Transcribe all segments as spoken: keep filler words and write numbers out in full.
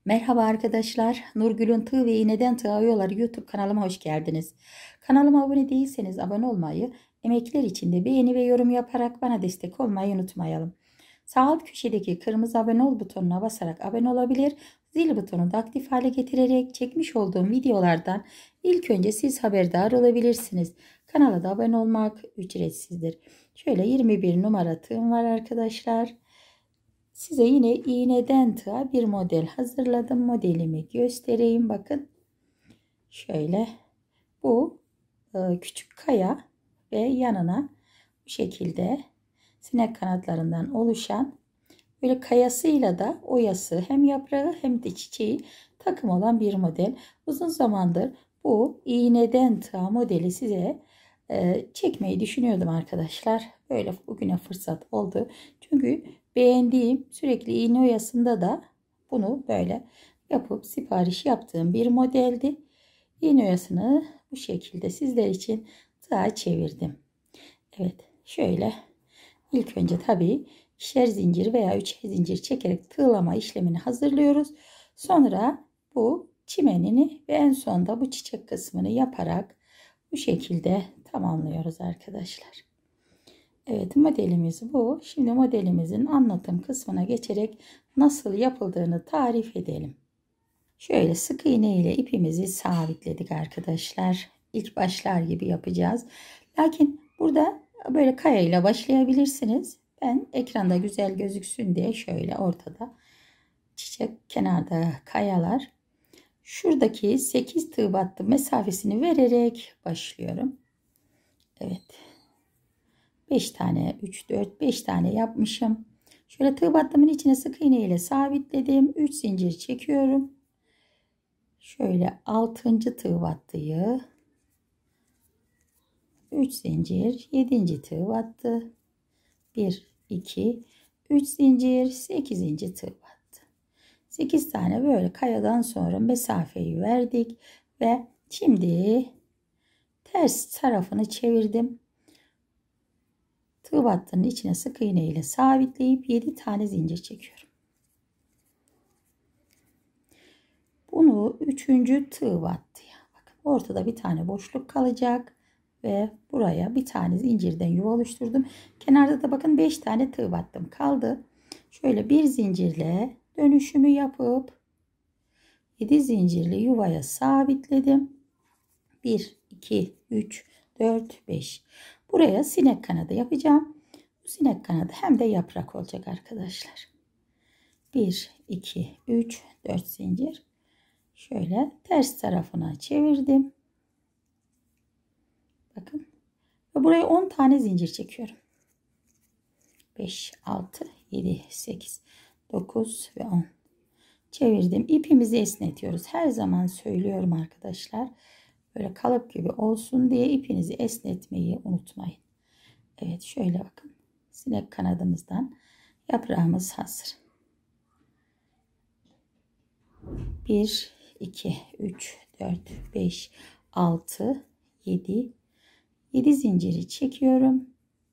Merhaba arkadaşlar. Nurgül'ün Tığ ve İğneden Tığa Yolları YouTube kanalıma hoş geldiniz. Kanalıma abone değilseniz abone olmayı, emekler için de beğeni ve yorum yaparak bana destek olmayı unutmayalım. Sağ alt köşedeki kırmızı abone ol butonuna basarak abone olabilir, zil butonunu da aktif hale getirerek çekmiş olduğum videolardan ilk önce siz haberdar olabilirsiniz. Kanala da abone olmak ücretsizdir. Şöyle yirmi bir numara tığım var arkadaşlar. Size yine iğneden tığa bir model hazırladım. Modelimi göstereyim. Bakın. Şöyle. Bu e, küçük kaya ve yanına bu şekilde sinek kanatlarından oluşan böyle kayasıyla da oyası hem yaprağı hem de çiçeği takım olan bir model. Uzun zamandır bu iğneden tığa modeli size e, çekmeyi düşünüyordum arkadaşlar. Böyle bugüne fırsat oldu. Çünkü beğendiğim sürekli iğne oyasında da bunu böyle yapıp sipariş yaptığım bir modeldi. İğne oyasını bu şekilde sizler için tığa çevirdim. Evet, şöyle ilk önce tabii ikişer zincir veya üçer zincir çekerek tığlama işlemini hazırlıyoruz. Sonra bu çimenini ve en sonda bu çiçek kısmını yaparak bu şekilde tamamlıyoruz arkadaşlar. Evet, modelimiz bu. Şimdi modelimizin anlatım kısmına geçerek nasıl yapıldığını tarif edelim. Şöyle sık iğne ile ipimizi sabitledik arkadaşlar. İlk başlar gibi yapacağız. Lakin burada böyle kaya ile başlayabilirsiniz. Ben ekranda güzel gözüksün diye şöyle ortada çiçek, kenarda kayalar. Şuradaki sekiz tığ battı mesafesini vererek başlıyorum. Evet. beş tane, üç, dört, beş tane yapmışım. Şöyle tığ battımın içine sık iğne ile sabitledim. üç zincir çekiyorum. Şöyle altıncı tığ battıyı üç zincir, yedinci tığ battı. bir, iki, üç zincir, sekizinci tığ battı. sekiz tane böyle kayadan sonra mesafeyi verdik ve şimdi ters tarafını çevirdim. Tığ battının içine sık iğne ile sabitleyip yedi tane zincir çekiyorum. Bunu üçüncü tığ battıya. Bakın ortada bir tane boşluk kalacak ve buraya bir tane zincirden yuva oluşturdum. Kenarda da bakın beş tane tığ battım kaldı. Şöyle bir zincirle dönüşümü yapıp yedi zincirli yuvaya sabitledim. bir, iki, üç, dört, beş. Buraya sinek kanadı yapacağım. Bu sinek kanadı hem de yaprak olacak arkadaşlar. bir, iki, üç, dört zincir. Şöyle ters tarafına çevirdim. Bakın. Ve buraya on tane zincir çekiyorum. beş, altı, yedi, sekiz, dokuz ve on. Çevirdim. İpimizi esnetiyoruz. Her zaman söylüyorum arkadaşlar. Böyle kalıp gibi olsun diye ipinizi esnetmeyi unutmayın. Evet, şöyle bakın. Sinek kanadımızdan yaprağımız hazır. bir, iki, üç, dört, beş, altı, yedi. yedi zinciri çekiyorum.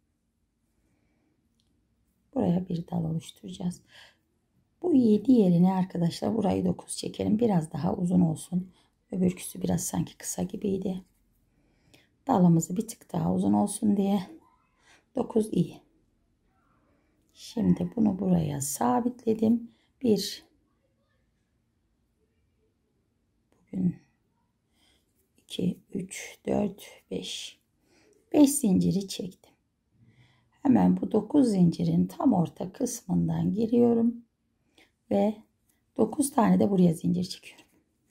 Buraya bir dal oluşturacağız. Bu yedi yerine arkadaşlar burayı dokuz çekelim. Biraz daha uzun olsun. Öbürküsü biraz sanki kısa gibiydi. Dalımızı bir tık daha uzun olsun diye dokuz iyi. Şimdi bunu buraya sabitledim. bir bugün iki, üç, dört, beş. beş zinciri çektim. Hemen bu dokuz zincirin tam orta kısmından giriyorum ve dokuz tane de buraya zincir çekiyorum.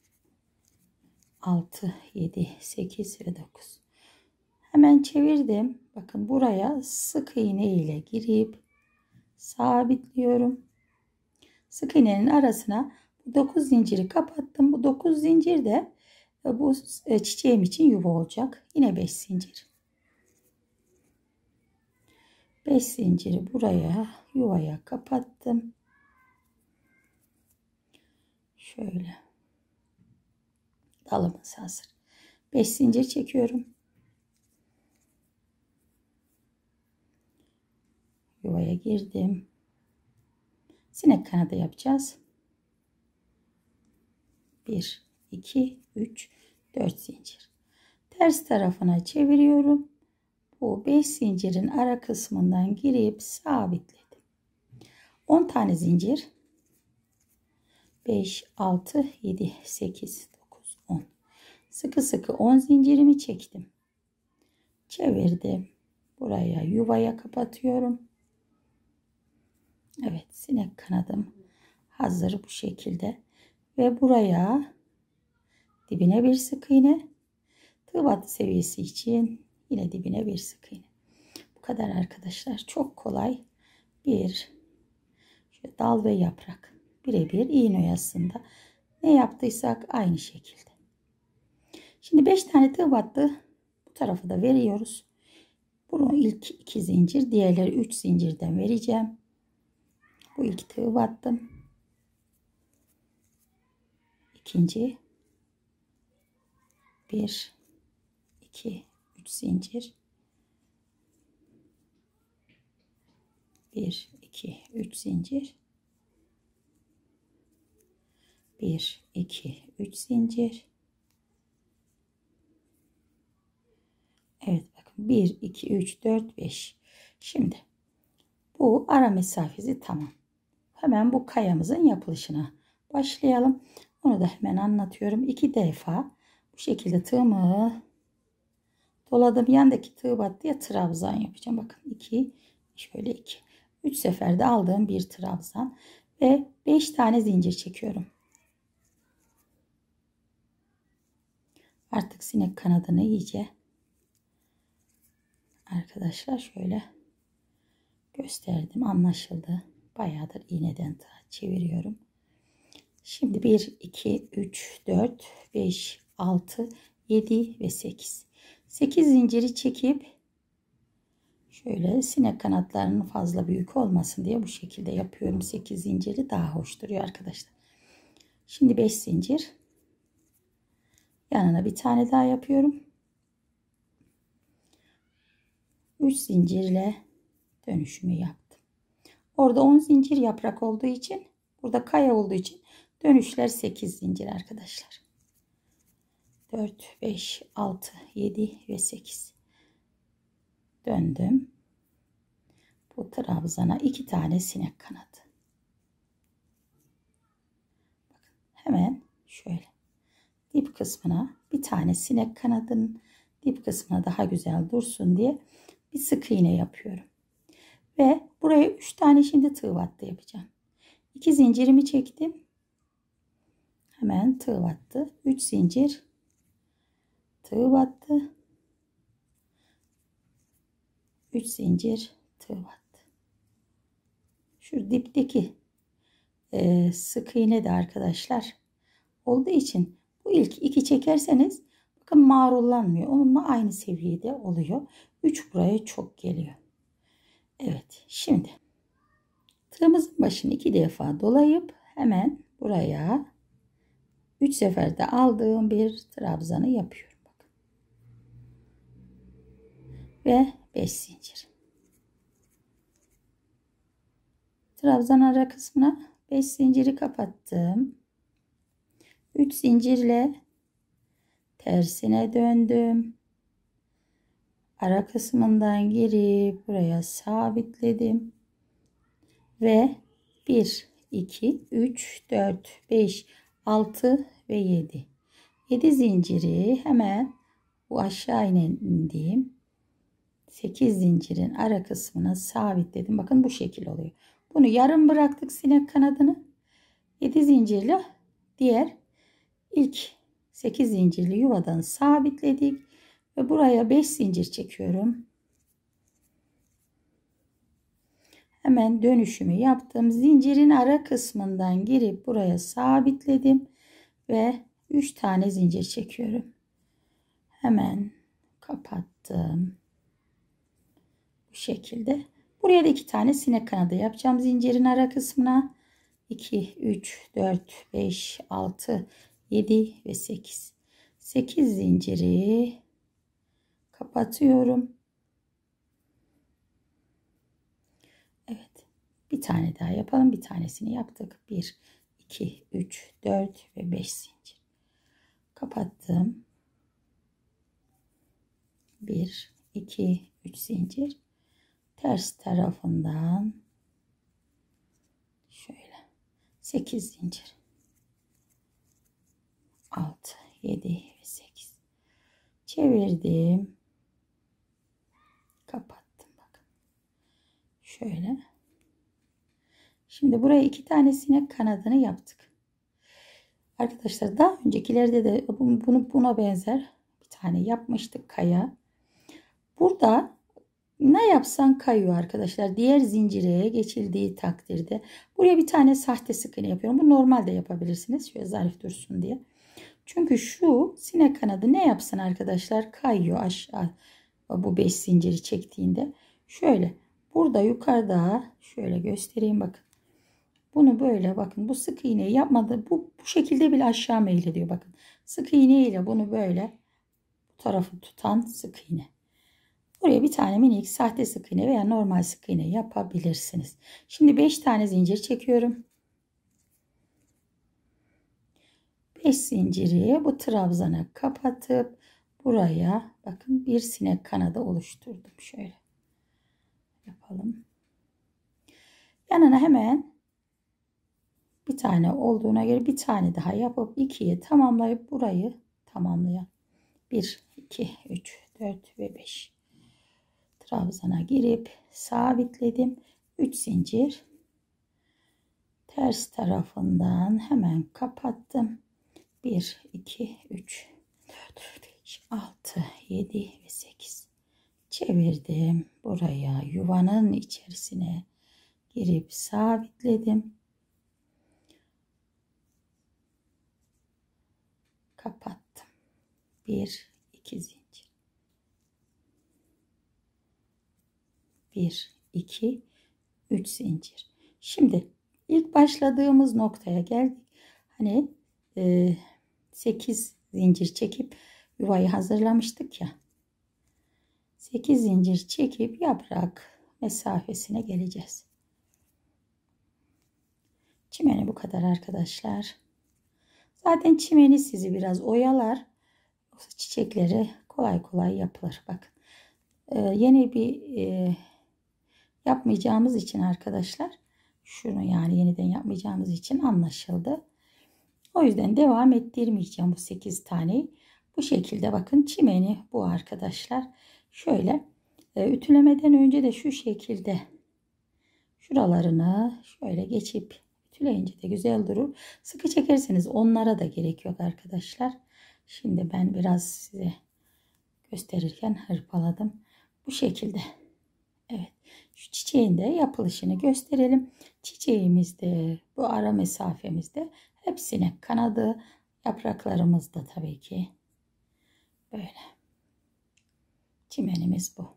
altı, yedi, sekiz ve dokuz. Hemen çevirdim. Bakın buraya sık iğne ile girip sabitliyorum. Sık iğnenin arasına bu dokuz zinciri kapattım. Bu dokuz zincir de bu çiçeğim için yuva olacak. Yine beş zincir. beş zinciri buraya yuvaya kapattım. Şöyle. Dalımız hazır. beş zincir çekiyorum. Yuvaya girdim. Sinek kanadı yapacağız. bir, iki, üç, dört zincir. Ters tarafına çeviriyorum. Bu beş zincirin ara kısmından girip sabitledim. on tane zincir. beş, altı, yedi, sekiz, dokuz, on. Sıkı sıkı on zincirimi çektim. Çevirdim. Buraya yuvaya kapatıyorum. Evet, sinek kanadım hazır bu şekilde. Ve buraya dibine bir sık iğne. Tığ battı seviyesi için yine dibine bir sık iğne. Bu kadar arkadaşlar. Çok kolay bir şöyle dal ve yaprak. Birebir iğne oyasında ne yaptıysak aynı şekilde. Şimdi beş tane tığ battı bu tarafa da veriyoruz. Bunu ilk iki zincir, diğerleri üç zincirden vereceğim. Bu ilk tığ battım. İkinci bir, iki, üç zincir. bir, iki, üç zincir. bir, iki, üç zincir. Evet bakın bir, iki, üç, dört, beş. Şimdi bu ara mesafesi tamam. Hemen bu kayamızın yapılışına başlayalım. Onu da hemen anlatıyorum. iki defa bu şekilde tığımı doladım. Yandaki tığ battıya trabzan yapacağım. Bakın iki, şöyle iki. üç seferde aldığım bir trabzan ve beş tane zincir çekiyorum. Artık sinek kanadını iyice arkadaşlar şöyle gösterdim, anlaşıldı. Bayağıdır iğneden tığa çeviriyorum. Şimdi bir, iki, üç, dört, beş, altı, yedi ve sekiz. sekiz zinciri çekip şöyle sinek kanatlarının fazla büyük olmasın diye bu şekilde yapıyorum. sekiz zinciri daha hoş duruyor arkadaşlar. Şimdi beş zincir. Yanına bir tane daha yapıyorum. üç zincirle dönüşümü yaptım. Orada on zincir yaprak olduğu için, burada kaya olduğu için dönüşler sekiz zincir arkadaşlar. dört, beş, altı, yedi ve sekiz. Döndüm. Bu trabzana iki tane sinek kanadı. Bakın, hemen şöyle dip kısmına bir tane sinek kanadının dip kısmına daha güzel dursun diye bir sık iğne yapıyorum. Ve buraya üç tane şimdi tığ battı yapacağım. iki zincirimi çektim. Hemen tığ battı. üç zincir tığ battı. üç zincir tığ battı. Şu dipteki e, sık iğne de arkadaşlar olduğu için bu ilk iki çekerseniz bakın mağrullanmıyor. Onunla aynı seviyede oluyor. üç buraya çok geliyor. Evet, şimdi tığımızın başını iki defa dolayıp hemen buraya üç seferde aldığım bir trabzanı yapıyorum. Bakın. Ve beş zincir. Trabzan ara kısmına beş zinciri kapattım. üç zincirle tersine döndüm. Ara kısmından girip buraya sabitledim. Ve bir, iki, üç, dört, beş, altı ve yedi. yedi zinciri hemen bu aşağı indiğim sekiz zincirin ara kısmına sabitledim. Bakın bu şekil oluyor. Bunu yarım bıraktık sinek kanadını. yedi zincirle diğer ilk sekiz zincirli yuvadan sabitledik. Ve buraya beş zincir çekiyorum. Hemen dönüşümü yaptım. Zincirin ara kısmından girip buraya sabitledim. Ve üç tane zincir çekiyorum. Hemen kapattım. Bu şekilde. Buraya da iki tane sinek kanadı yapacağım. Zincirin ara kısmına iki, üç, dört, beş, altı, yedi ve sekiz. sekiz zinciri kapatıyorum. Evet. Bir tane daha yapalım. Bir tanesini yaptık. bir, iki, üç, dört ve beş zincir. kapattım. bir iki üç zincir. Ters tarafından şöyle sekiz zincir. altı yedi ve sekiz. Çevirdim. Kapattım bakın. Şöyle. Şimdi buraya iki tane sinek kanadını yaptık. Arkadaşlar daha öncekilerde de bunu buna benzer bir tane yapmıştık kaya. Burada ne yapsan kayıyor arkadaşlar. Diğer zincire geçildiği takdirde buraya bir tane sahte sık iğne yapıyorum. Bu normalde yapabilirsiniz. Şöyle zarif dursun diye. Çünkü şu sinek kanadı ne yapsın arkadaşlar? Kayıyor aşağı. Bu beş zinciri çektiğinde. Şöyle burada yukarıda şöyle göstereyim bakın. Bunu böyle bakın bu sık iğneyi yapmadı. Bu, bu şekilde bile aşağı meylediyor bakın. Sık iğne ile bunu böyle bu tarafı tutan sık iğne. Buraya bir tane minik sahte sık iğne veya normal sık iğne yapabilirsiniz. Şimdi beş tane zincir çekiyorum. beş zinciri bu trabzana kapatıp buraya bakın bir sinek kanadı oluşturdum. Şöyle yapalım. Yanına hemen bir tane olduğuna göre bir tane daha yapıp ikiye tamamlayıp burayı tamamlayan bir iki üç dört ve beş trabzana girip sabitledim. üç zincir ters tarafından hemen kapattım. bir iki üç dört beş altı yedi ve sekiz çevirdim. Buraya yuvanın içerisine girip sabitledim. Kapattım. bir iki zincir. bir iki üç zincir. Şimdi ilk başladığımız noktaya geldik. Hani e, sekiz zincir çekip yuvayı hazırlamıştık ya. sekiz zincir çekip yaprak mesafesine geleceğiz. Çimeni bu kadar arkadaşlar. Zaten çimeni sizi biraz oyalar. Yoksa çiçekleri kolay kolay yapılır. Bakın. Ee, yeni bir e, yapmayacağımız için arkadaşlar. Şunu yani yeniden yapmayacağımız için anlaşıldı. O yüzden devam ettirmeyeceğim bu sekiz taneyi. Bu şekilde bakın çimeni bu arkadaşlar. Şöyle e, ütülemeden önce de şu şekilde şuralarını şöyle geçip ütüleyince de güzel durur. Sıkı çekerseniz onlara da gerek yok arkadaşlar. Şimdi ben biraz size gösterirken hırpaladım. Bu şekilde. Evet. Şu çiçeğin de yapılışını gösterelim. Çiçeğimizde bu ara mesafemizde hepsine kanadı, yapraklarımız da tabii ki böyle. Çimenimiz bu.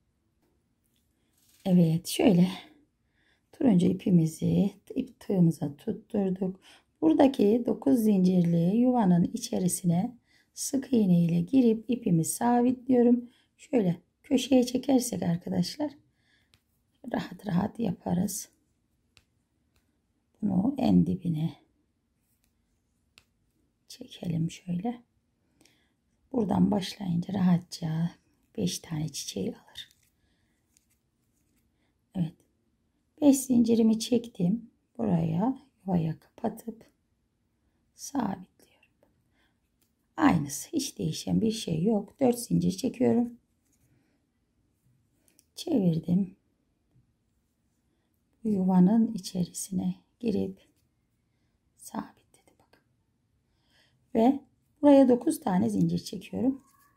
Evet şöyle turuncu ipimizi ip tığımıza tutturduk. Buradaki dokuz zincirli yuvanın içerisine sık iğne ile girip ipimi sabitliyorum. Şöyle köşeye çekersek arkadaşlar rahat rahat yaparız. Bunu en dibine çekelim şöyle. Buradan başlayınca rahatça beş tane çiçeği alır. Evet. beş zincirimi çektim. Buraya yuvaya kapatıp sabitliyorum. Aynısı. Hiç değişen bir şey yok. dört zincir çekiyorum. Çevirdim. Yuvanın içerisine girip sabitledim. Bakın. Ve buraya dokuz tane zincir çekiyorum.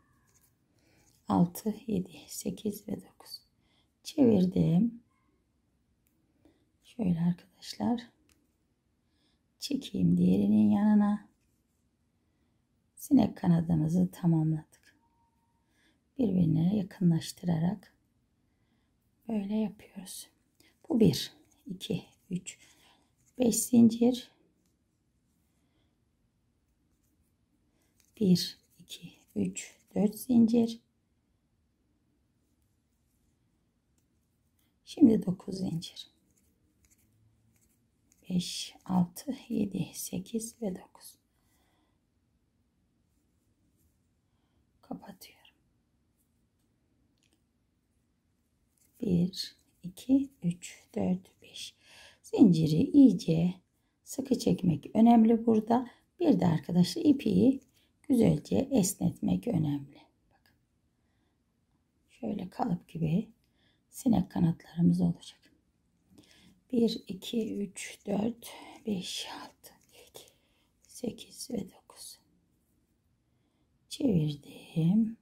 altı, yedi, sekiz ve dokuz. Çevirdim. Şöyle arkadaşlar. Çekeyim diğerinin yanına. Sinek kanadımızı tamamladık. Birbirine yakınlaştırarak böyle yapıyoruz. Bu bir, iki, üç, beş zincir. bir, iki, üç, dört zincir. Şimdi dokuz zincir. beş, altı, yedi, sekiz ve dokuz. kapatıyorum. bir iki üç dört beş. Zinciri iyice sıkı çekmek önemli burada. Bir de arkadaşlar ipi güzelce esnetmek önemli. Bakın. Şöyle kalıp gibi sinek kanatlarımız olacak. bir iki üç dört beş altı yedi sekiz ve dokuz. Çevirdim.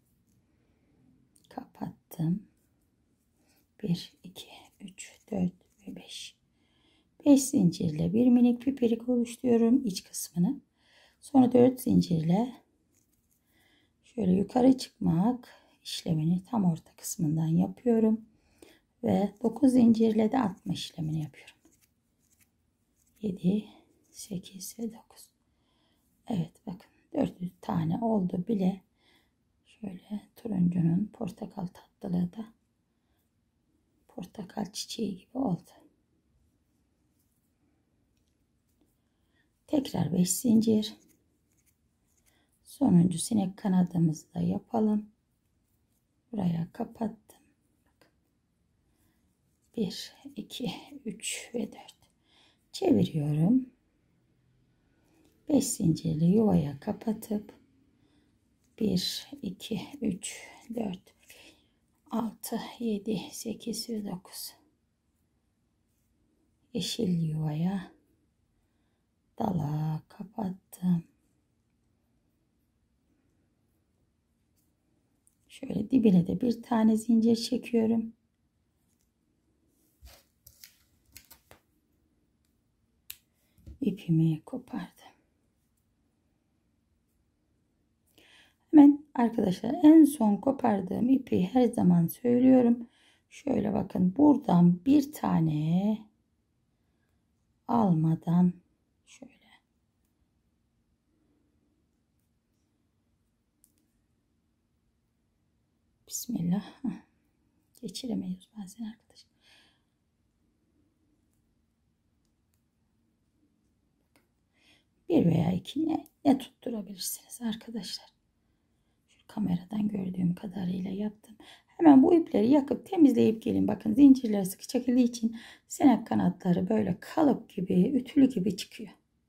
Kapattım. bir iki üç dört ve beş. beş zincirle bir minik pipirik oluşturuyorum iç kısmını. Sonra dört zincirle şöyle yukarı çıkmak işlemini tam orta kısmından yapıyorum. Ve dokuz zincirle de atma işlemini yapıyorum. yedi, sekiz ve dokuz. Evet bakın dört tane oldu bile. Şöyle turuncunun portakal tatlılığı da portakal çiçeği gibi oldu. Tekrar beş zincir. Sonuncu sinek kanadımızı da yapalım. Buraya kapattım. bir, iki, üç ve dört. Çeviriyorum. beş zincirli yuvaya kapatıp bir, iki, üç, dört, altı, yedi, sekiz ve dokuz. Yeşil yuvaya dala kapattım. Şöyle dibine de bir tane zincir çekiyorum. İpimi kopardım. Hemen arkadaşlar en son kopardığım ipi her zaman söylüyorum. Şöyle bakın buradan bir tane almadan şöyle Bismillah geçiremeyiz bazen arkadaşlar. Bir veya iki ne, ne tutturabilirsiniz arkadaşlar. Şu kameradan gördüğüm kadarıyla yaptım. Hemen bu ipleri yakıp temizleyip gelin. Bakın zincirler sıkı çekildiği için sinek kanatları böyle kalıp gibi, ütülü gibi çıkıyor.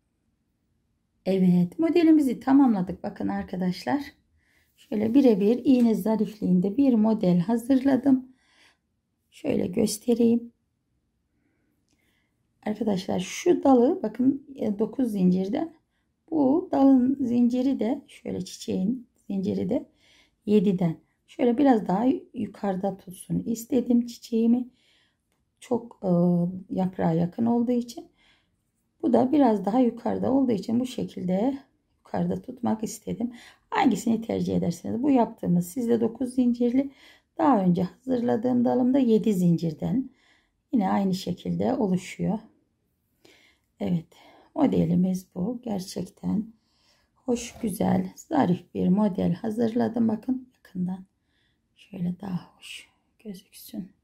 Evet, modelimizi tamamladık. Bakın arkadaşlar. Şöyle birebir iğne zarifliğinde bir model hazırladım. Şöyle göstereyim. Arkadaşlar şu dalı bakın dokuz zincirden. Bu dalın zinciri de şöyle çiçeğin zinciri de yediden. Şöyle biraz daha yukarıda tutsun istedim çiçeğimi. Çok e, yaprağa yakın olduğu için. Bu da biraz daha yukarıda olduğu için bu şekilde yukarıda tutmak istedim. Hangisini tercih ederseniz. Bu yaptığımız sizde dokuz zincirli. Daha önce hazırladığım dalımda yedi zincirden. Yine aynı şekilde oluşuyor. Evet. Modelimiz bu. Gerçekten hoş, güzel, zarif bir model hazırladım. Bakın yakından. Şöyle daha hoş gözüksün.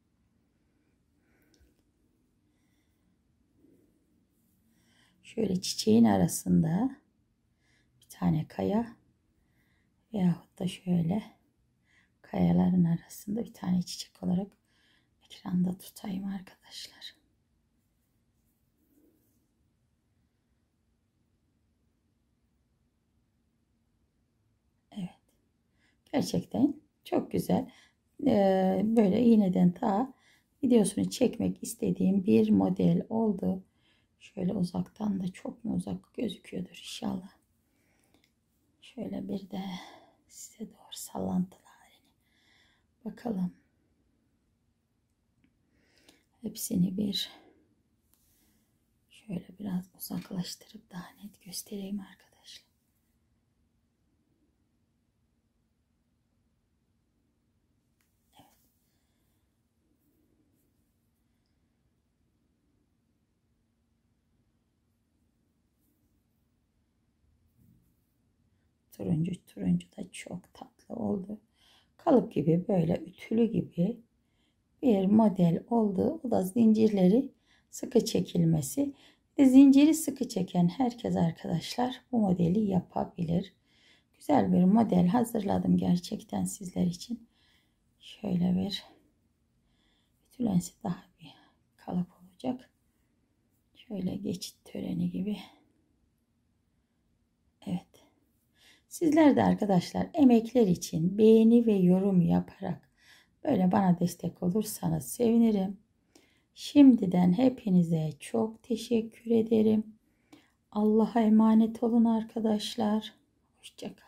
Şöyle çiçeğin arasında bir tane kaya veyahut da şöyle kayaların arasında bir tane çiçek olarak ekranda tutayım arkadaşlar. Evet. Gerçekten çok güzel. Ee, böyle iğneden ta videosunu çekmek istediğim bir model oldu. Şöyle uzaktan da çok mu uzak gözüküyordur inşallah. Şöyle bir de size doğru sallantılı halini bakalım. Hepsini bir şöyle biraz uzaklaştırıp daha net göstereyim arkadaşlar. Evet. Turuncu turuncu da çok tatlı oldu. Kalıp gibi böyle ütülü gibi bir model oldu. O da zincirleri sıkı çekilmesi. Ve zinciri sıkı çeken herkes arkadaşlar bu modeli yapabilir. Güzel bir model hazırladım gerçekten sizler için. Şöyle bir ütülense daha bir kalıp olacak. Şöyle geçit töreni gibi. Evet. Sizler de arkadaşlar emekler için beğeni ve yorum yaparak böyle bana destek olursanız sevinirim. Şimdiden hepinize çok teşekkür ederim. Allah'a emanet olun arkadaşlar. Hoşça kalın.